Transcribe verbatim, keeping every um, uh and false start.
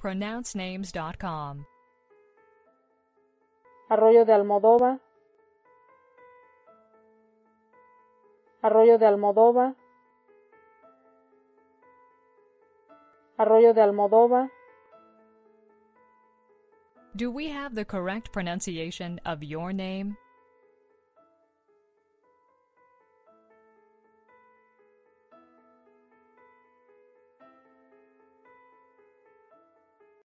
pronounce names dot com. Arroyo de Almodovar, Arroyo de Almodovar, Arroyo de Almodovar. Do we have the correct pronunciation of your name?